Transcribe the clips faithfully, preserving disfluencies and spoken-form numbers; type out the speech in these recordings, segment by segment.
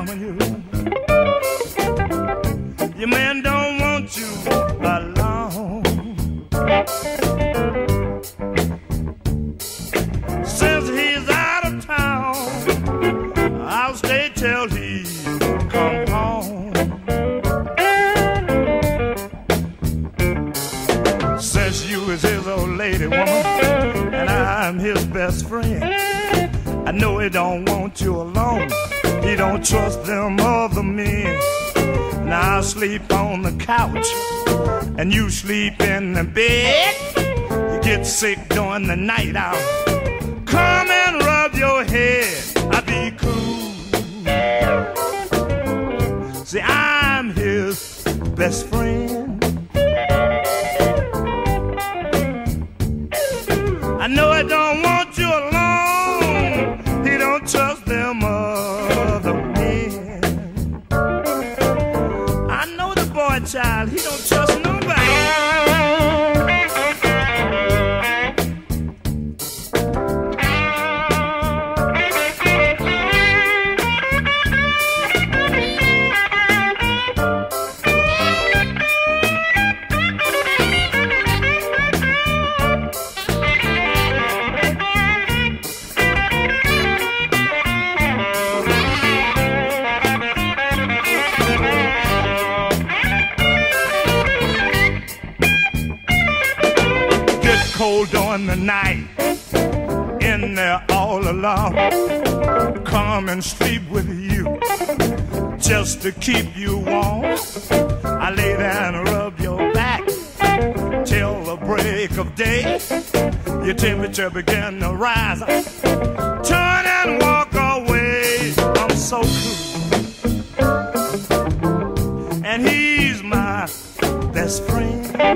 woman, you. Your man don't want you alone. Since he's out of town, I'll stay till he come home. Since you is his old lady woman, and I'm his best friend, I know he don't want you alone. He don't trust them other men. Now I sleep on the couch, and you sleep in the bed. You get sick during the night out. Come and rub your head. I'll be cool. See, I'm his best friend. I know I don't want you alone. He don't trust them other men. I know the boy child, he don't trust nobody. Cold during the night, in there all alone. Come and sleep with you, just to keep you warm. I lay there and rub your back till the break of day. Your temperature began to rise. Turn and walk away. I'm so cool, and he's my best friend.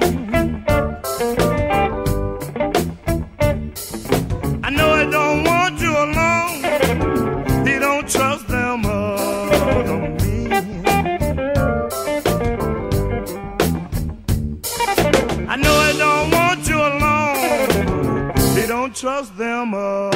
Trust them other men. I know I don't want you alone. He don't trust them other